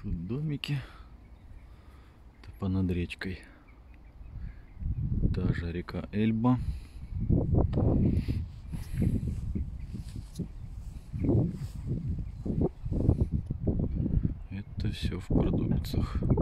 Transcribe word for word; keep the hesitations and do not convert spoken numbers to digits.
Тут домики. Это понад речкой. Та же река Эльба. Это все в Пордубицах.